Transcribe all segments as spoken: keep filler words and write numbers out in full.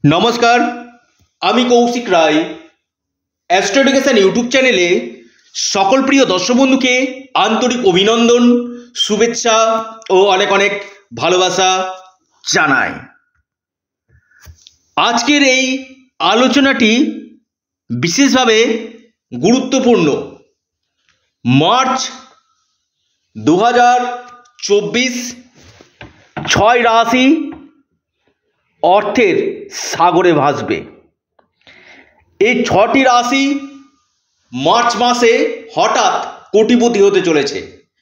নমস্কার, আমি Koushik Roy. Astro education YouTube চ্যানেলে সকল প্রিয় দর্শক বন্ধুকে আন্তরিক অভিনন্দন, শুভেচ্ছা ও অনেক অনেক ভালোবাসা জানাই। আজকের এই আলোচনাটি বিশেষভাবে গুরুত্বপূর্ণ। মার্চ দু হাজার চব্বিশ ছয় রাশি অর্থের সাগরে ভাসবে। এই ছটি রাশি মার্চ মাসে হঠাৎ কোটিপতি হতে চলেছে।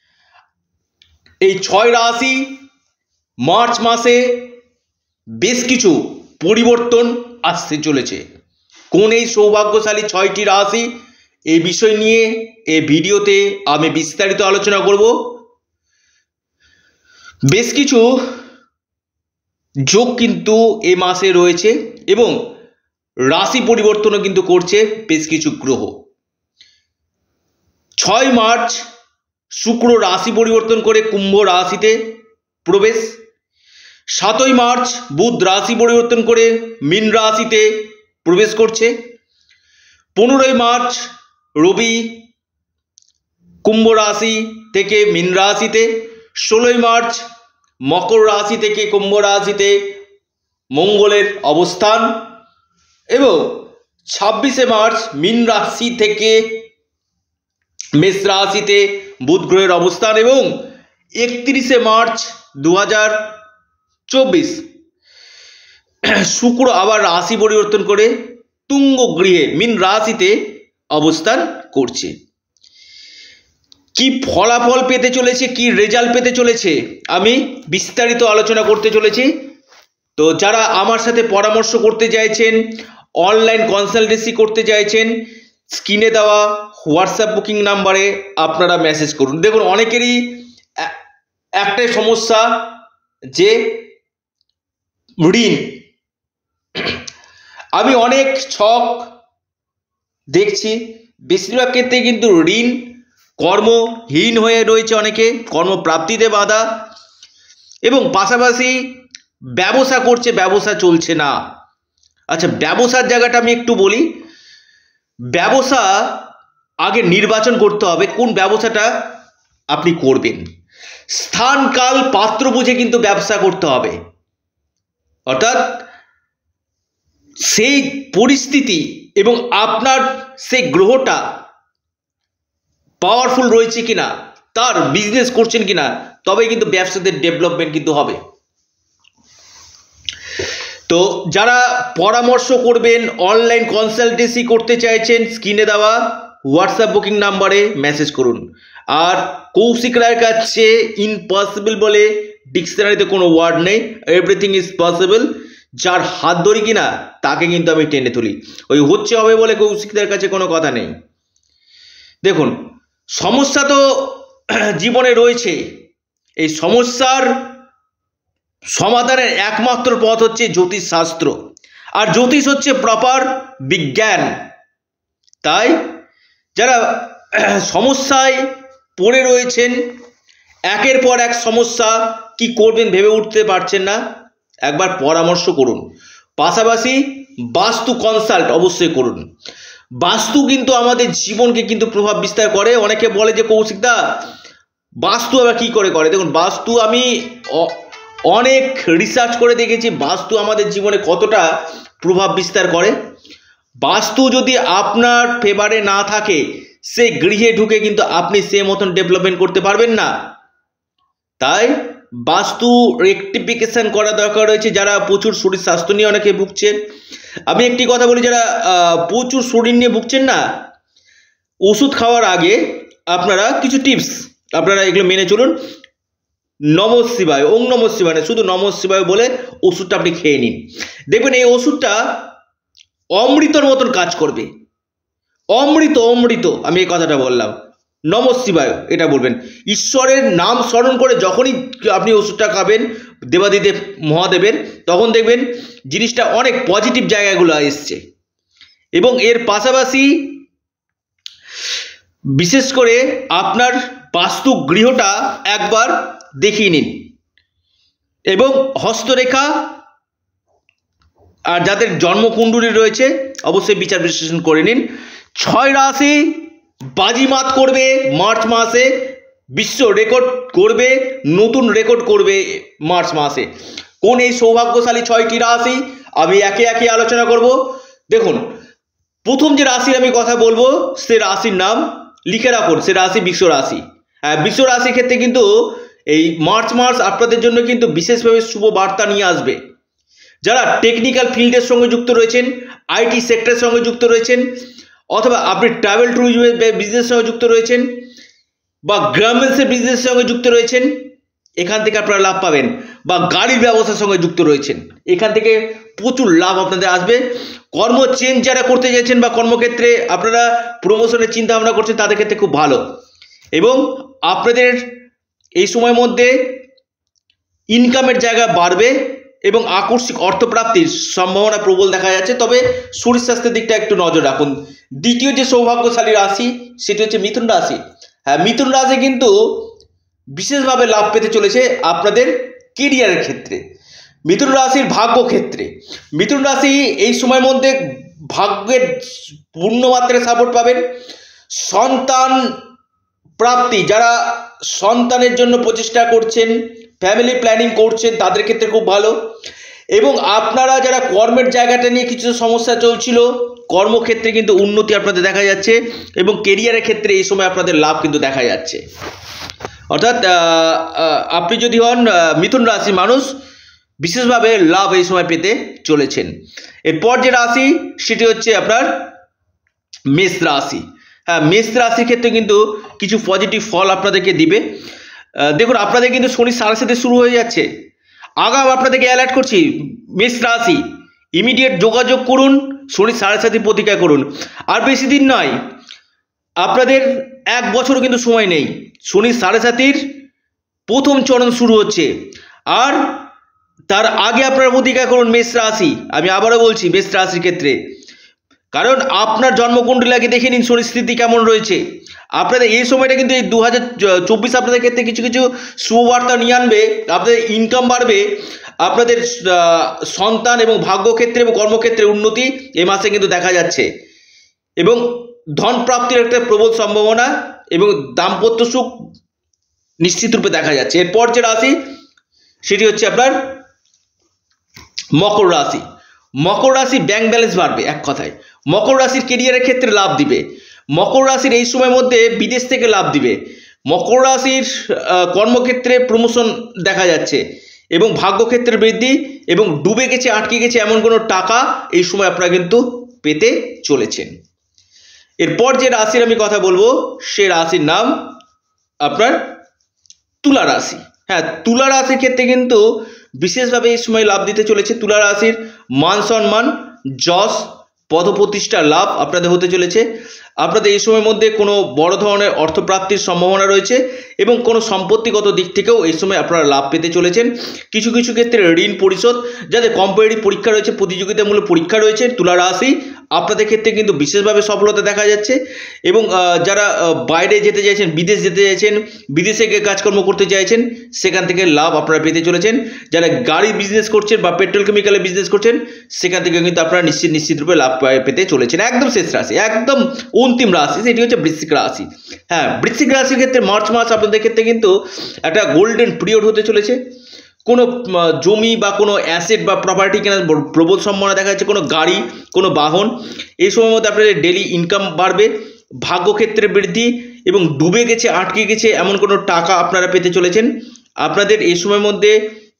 এই ছয় রাশি মার্চ মাসে বেশ কিছু পরিবর্তন আসতে চলেছে। কোন এই সৌভাগ্যশালী ছয়টি রাশি, এই বিষয় নিয়ে এই ভিডিওতে আমি বিস্তারিত আলোচনা করব। বেশ কিছু যোগ কিন্তু এ মাসে রয়েছে এবং রাশি পরিবর্তনও কিন্তু করছে বেশ কিছু গ্রহ। ছয় মার্চ শুক্র রাশি পরিবর্তন করে কুম্ভ রাশিতে প্রবেশ। সাতই মার্চ বুধ রাশি পরিবর্তন করে মীন রাশিতে প্রবেশ করছে। পনেরোই মার্চ রবি কুম্ভ রাশি থেকে মীন রাশিতে। ষোলোই মার্চ মকর রাশি থেকে কুম্ভ রাশিতে মঙ্গলের অবস্থান এবং ছাব্বিশে মার্চ মীন রাশি থেকে মেষ রাশিতে বুধ গ্রহের অবস্থান এবং একত্রিশে মার্চ দু হাজার চব্বিশ শুক্র আবার রাশি পরিবর্তন করে তুঙ্গ গৃহে মীন রাশিতে অবস্থান করছে। কি ফলাফল পেতে চলেছে, কি রেজাল্ট পেতে চলেছে, আমি বিস্তারিত আলোচনা করতে চলেছি। তো যারা আমার সাথে পরামর্শ করতে চাইছেন, অনলাইন কনসালটেন্সি করতে চাইছেন, স্ক্রিনে দেওয়া হোয়াটসঅ্যাপ বুকিং নাম্বারে আপনারা মেসেজ করুন। দেখুন, অনেকেরই একটাই সমস্যা যে ঋণ। আমি অনেক ছক দেখছি, বেশিরভাগ ক্ষেত্রে কিন্তু ঋণ, কর্মহীন হয়ে রয়েছে অনেকে, কর্মপ্রাপ্তিতে বাধা এবং পাশাপাশি ব্যবসা করছে, ব্যবসা চলছে না। আচ্ছা, ব্যবসার জায়গাটা আমি একটু বলি। ব্যবসা আগে নির্বাচন করতে হবে কোন ব্যবসাটা আপনি করবেন। স্থান কাল পাত্র বুঝে কিন্তু ব্যবসা করতে হবে। অর্থাৎ সেই পরিস্থিতি এবং আপনার সেই গ্রহটা পাওয়ারফুল রয়েছে কিনা, তার বিজনেস করছেন কিনা, তবে কিন্তু ব্যবসাতে ডেভেলপমেন্ট কিন্তু হবে। তো যারা পরামর্শ করবেন, অনলাইন কনসালটেন্সি করতে চাইছেন, স্ক্রিনে দেওয়া হোয়াটসঅ্যাপ বুকিং নাম্বারে মেসেজ করুন। আর কৌশিক রায়ের কাছে ইম্পসিবল বলে ডিকশনারিতে কোনো ওয়ার্ড নেই, এভরিথিং ইজ পসিবল। যার হাত ধরি কিনা তাকে কিন্তু আমি টেনে তুলি। ওই হচ্ছে হবে বলে কৌশিকদের কাছে কোনো কথা নেই। দেখুন, সমস্যা তো জীবনে রয়েছে। এই সমস্যার সমাধানের একমাত্র পথ হচ্ছে জ্যোতিষ শাস্ত্র, আর জ্যোতিষ হচ্ছে প্রপার বিজ্ঞান। তাই যারা সমস্যায় পড়ে রয়েছেন, একের পর এক সমস্যা, কি করবেন ভেবে উঠতে পারছেন না, একবার পরামর্শ করুন। পাশাপাশি বাস্তু কনসাল্ট অবশ্যই করুন। বাস্তু কিন্তু আমাদের জীবনকে কিন্তু প্রভাব বিস্তার করে। অনেকে বলে যে কৌশিকদা বাস্তু আবার কি করে করে। দেখুন, বাস্তু আমি অনেক রিসার্চ করে দেখেছি বাস্তু আমাদের জীবনে কতটা প্রভাব বিস্তার করে। বাস্তু যদি আপনার ফেভারে না থাকে, সে গৃহে ঢুকে কিন্তু আপনি সে মতন ডেভেলপমেন্ট করতে পারবেন না। তাই বাস্তু রেকটিফিকেশন করা দরকার রয়েছে। যারা প্রচুর শরীর স্বাস্থ্য নিয়ে অনেকে ভুগছেন, আমি একটি কথা বলি, যারা প্রচুর শরীর নিয়ে ভুগছেন না, ওষুধ খাওয়ার আগে আপনারা কিছু টিপস আপনারা এগুলো মেনে চলুন। নম শিবায়, ওং নম শিবায় না, শুধু নম শিবায় বলে ওষুধটা আপনি খেয়ে নিন। দেখবেন এই ওষুধটা অমৃতর মতন কাজ করবে। অমৃত অমৃত আমি এই কথাটা বললাম। নম শিবায় এটা বলবেন, ঈশ্বরের নাম স্মরণ করে যখনই আপনি ওষুধটা খাবেন দেবাদিদেব মহাদেবের, তখন দেখবেন জিনিসটা অনেক পজিটিভ জায়গাগুলো এসছে। এবং এর পাশাপাশি বিশেষ করে আপনার বাস্তু গৃহটা একবার দেখিয়ে নিন এবং হস্তরেখা আর যাদের জন্মকুণ্ডলী রয়েছে অবশ্যই বিচার বিশ্লেষণ করে নিন। ছয় রাশি বাজিমাত করবে মার্চ মাসে, বিশ্ব রেকর্ড করবে, নতুন রেকর্ড করবে মার্চ মাসে। কোন এই সৌভাগ্যশালী ছয়টি রাশি আমি একে একে আলোচনা করব। দেখুন, প্রথম যে রাশির আমি কথা বলবো সে রাশির নাম লিখে রাখুন, সে রাশি বিশ্ব রাশি। হ্যাঁ, বিশ্ব রাশির ক্ষেত্রে কিন্তু এই মার্চ মাস আপনাদের জন্য কিন্তু বিশেষভাবে শুভ বার্তা নিয়ে আসবে। যারা টেকনিক্যাল ফিল্ডের সঙ্গে যুক্ত রয়েছেন, আইটি সেক্টরের সঙ্গে যুক্ত রয়েছেন, অথবা আপনি ট্রাভেল ট্যুরিজমের বিজনেসের সঙ্গে যুক্ত রয়েছেন, বা গার্মেন্টসের বিজনেসের সঙ্গে যুক্ত রয়েছেন, এখান থেকে আপনারা লাভ পাবেন। বা গাড়ির ব্যবসার সঙ্গে যুক্ত রয়েছেন, এখান থেকে প্রচুর লাভ আপনাদের আসবে। কর্ম চেঞ্জ যারা করতে চাইছেন বা কর্মক্ষেত্রে আপনারা প্রমোশনের চিন্তা ভাবনা করছেন, তাদের ক্ষেত্রে খুব ভালো। এবং আপনাদের এই সময়ের মধ্যে ইনকামের জায়গা বাড়বে এবং আকস্মিক অর্থপ্রাপ্তির সম্ভাবনা প্রবল দেখা যাচ্ছে। তবে শরীর স্বাস্থ্যের দিকটা একটু নজর রাখুন। দ্বিতীয় যে সৌভাগ্যশালী রাশি সেটি হচ্ছে মিথুন রাশি। হ্যাঁ, মিথুন রাশি কিন্তু বিশেষভাবে লাভ পেতে চলেছে আপনাদের কেরিয়ারের ক্ষেত্রে, মিথুন রাশির ভাগ্য ক্ষেত্রে। মিথুন রাশি এই সময়ের মধ্যে ভাগ্যের পূর্ণমাত্রায় সাপোর্ট পাবেন। সন্তান প্রাপ্তি, যারা সন্তানের জন্য প্রচেষ্টা করছেন, ফ্যামিলি প্ল্যানিং করছেন, তাদের ক্ষেত্রে খুব ভালো। এবং আপনারা যারা কর্মের জায়গাটা নিয়ে কিছু সমস্যা চলছিল, কর্মক্ষেত্রে কিন্তু উন্নতি আপনাদের দেখা যাচ্ছে এবং কেরিয়ারের ক্ষেত্রে এই সময় আপনাদের লাভ কিন্তু দেখা যাচ্ছে। অর্থাৎ আপনি যদি হন মিথুন রাশি মানুষ, বিশেষভাবে লাভ এই সময় পেতে চলেছেন। এরপর যে রাশি সেটি হচ্ছে আপনার মেষ রাশি। হ্যাঁ, মেষ রাশির ক্ষেত্রে কিন্তু কিছু পজিটিভ ফল আপনাদেরকে দিবে। দেখুন, আপনাদের কিন্তু শনি সাড়ে সাথে শুরু হয়ে যাচ্ছে। আগাম আপনাদেরকে অ্যালার্ট করছি, মেষ রাশি ইমিডিয়েট যোগাযোগ করুন, শনি সাড়ে সাথে প্রতিকার করুন। আর বেশি দিন নয়, আপনাদের এক বছরও কিন্তু সময় নেই। শনি সাড়ে সাতির প্রথম চরণ শুরু হচ্ছে, আর তার আগে আপনারা প্রতিকার করুন মেষ রাশি। আমি আবারও বলছি মেষ রাশির ক্ষেত্রে, কারণ আপনার জন্মকুণ্ডলী আগে দেখে নিন শনির স্থিতি কেমন রয়েছে। আপনাদের এই সময়টা কিন্তু এই দু হাজার চব্বিশ আপনাদের ক্ষেত্রে কিছু কিছু সুবার্তা নিয়ে আনবে। আপনাদের ইনকাম বাড়বে, আপনাদের সন্তান এবং ভাগ্যক্ষেত্রে এবং কর্মক্ষেত্রে উন্নতি এই মাসে কিন্তু দেখা যাচ্ছে। এবং ধন প্রাপ্তির একটা প্রবল সম্ভাবনা এবং দাম্পত্য সুখ নিশ্চিত রূপে দেখা যাচ্ছে। এরপর যে রাশি সেটি হচ্ছে আপনার মকর রাশি। মকর রাশি ব্যাংক ব্যালেন্স বাড়বে, এক কথায় মকর রাশির কেরিয়ারের ক্ষেত্রে লাভ দিবে। মকর রাশির এই সময়ের মধ্যে বিদেশ থেকে লাভ দিবে। মকর রাশির কর্মক্ষেত্রে প্রমোশন দেখা যাচ্ছে এবং ভাগ্যক্ষেত্রে বৃদ্ধি, এবং ডুবে গেছে আটকে গেছে এমন কোনো টাকা এই সময় আপনারা কিন্তু পেতে চলেছেন। এরপর যে রাশির আমি কথা বলবো সে রাশির নাম আপনার তুলা রাশি। হ্যাঁ, তুলা রাশির ক্ষেত্রে কিন্তু বিশেষভাবে এই সময় লাভ দিতে চলেছে। তুলা রাশির মান সম্মান, যশ, পদপ্রতিষ্ঠার লাভ আপনাদের হতে চলেছে। আপনাদের এই সময়ের মধ্যে কোনো বড় ধরনের অর্থপ্রাপ্তির সম্ভাবনা রয়েছে এবং কোনো সম্পত্তিগত দিক থেকেও এই সময় আপনারা লাভ পেতে চলেছেন। কিছু কিছু ক্ষেত্রে ঋণ পরিশোধ, যাদের কম্পিটিটিভ পরীক্ষা রয়েছে, প্রতিযোগিতামূলক পরীক্ষা রয়েছে, তুলা রাশি আপনাদের ক্ষেত্রে কিন্তু বিশেষভাবে সফলতা দেখা যাচ্ছে। এবং যারা বাইরে যেতে চাইছেন, বিদেশ যেতে চাইছেন, বিদেশে গিয়ে কাজকর্ম করতে চাইছেন, সেখান থেকে লাভ আপনারা পেতে চলেছেন। যারা গাড়ি বিজনেস করছেন বা পেট্রোল কেমিক্যালের বিজনেস করছেন, সেখান থেকে কিন্তু আপনারা নিশ্চিত নিশ্চিত রূপে লাভ পেতে চলেছেন। একদম শেষ রাশি, একদম অন্তিম রাশি, সেটি হচ্ছে বৃশ্চিক রাশি। হ্যাঁ, বৃশ্চিক রাশির ক্ষেত্রে মার্চ মাস আপনাদের ক্ষেত্রে কিন্তু একটা গোল্ডেন পিরিয়ড হতে চলেছে। কোনো জমি বা কোনো অ্যাসেট বা প্রপার্টি কেনার প্রবল সম্ভাবনা দেখা যাচ্ছে, কোনো গাড়ি, কোনো বাহন। এই সময়ের মধ্যে আপনাদের ডেলি ইনকাম বাড়বে, ভাগ্যক্ষেত্রে বৃদ্ধি এবং ডুবে গেছে আটকে গেছে এমন কোনো টাকা আপনারা পেতে চলেছেন। আপনাদের এই সময়ের মধ্যে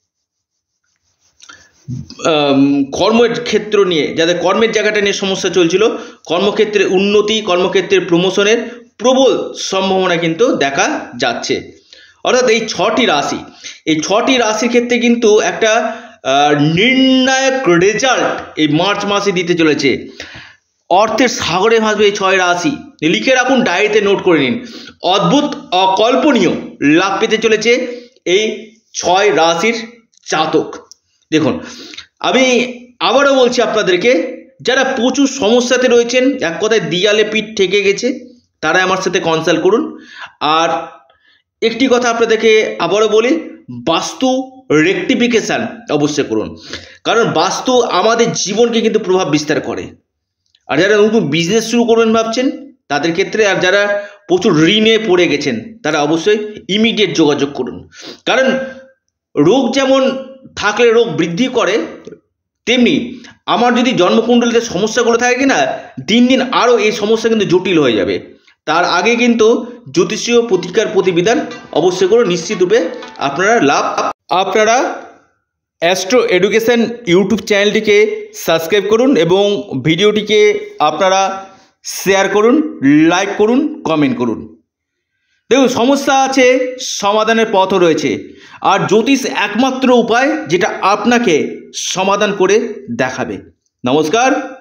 কর্মের ক্ষেত্র নিয়ে, যাদের কর্মের জায়গাটা নিয়ে সমস্যা চলছিল, কর্মক্ষেত্রে উন্নতি, কর্মক্ষেত্রে প্রমোশনের প্রবল সম্ভাবনা কিন্তু দেখা যাচ্ছে। অর্থাৎ এই ছটি রাশি, এই ছটি রাশির ক্ষেত্রে কিন্তু একটা নির্ণায়ক রেজাল্ট এই মার্চ মাসে দিতে চলেছে। অর্থের সাগরে ভাসবে এই ছয় রাশি। লিখে রাখুন, ডায়েরিতে নোট করে নিন। অদ্ভুত অকল্পনীয় লাভ পেতে চলেছে এই ছয় রাশির জাতক। দেখুন, আমি আবারও বলছি আপনাদেরকে, যারা প্রচুর সমস্যাতে রয়েছেন, এক কথায় দিয়ালে পিঠ ঠেকে গেছে, তারা আমার সাথে কনসাল্ট করুন। আর একটি কথা আপনাদেরকে আবারও বলি, বাস্তু রেকটিফিকেশান অবশ্যই করুন, কারণ বাস্তু আমাদের জীবনকে কিন্তু প্রভাব বিস্তার করে। আর যারা নতুন বিজনেস শুরু করবেন ভাবছেন তাদের ক্ষেত্রে, আর যারা প্রচুর ঋণে পড়ে গেছেন তারা অবশ্যই ইমিডিয়েট যোগাযোগ করুন। কারণ রোগ যেমন থাকলে রোগ বৃদ্ধি করে, তেমনি আমার যদি জন্মকুণ্ডলিতে সমস্যাগুলো থাকে কিনা, দিন দিন আরও এই সমস্যা কিন্তু জটিল হয়ে যাবে। তার আগে কিন্তু জ্যোতিষীয় প্রতিকার প্রতিবিধান অবশ্যই করে নিশ্চিতরূপে আপনারা লাভ। আপনারা অ্যাস্ট্রো এডুকেশন ইউটিউব চ্যানেলটিকে সাবস্ক্রাইব করুন এবং ভিডিওটিকে আপনারা শেয়ার করুন, লাইক করুন, কমেন্ট করুন। দেখুন, সমস্যা আছে, সমাধানের পথও রয়েছে, আর জ্যোতিষ একমাত্র উপায় যেটা আপনাকে সমাধান করে দেখাবে। নমস্কার।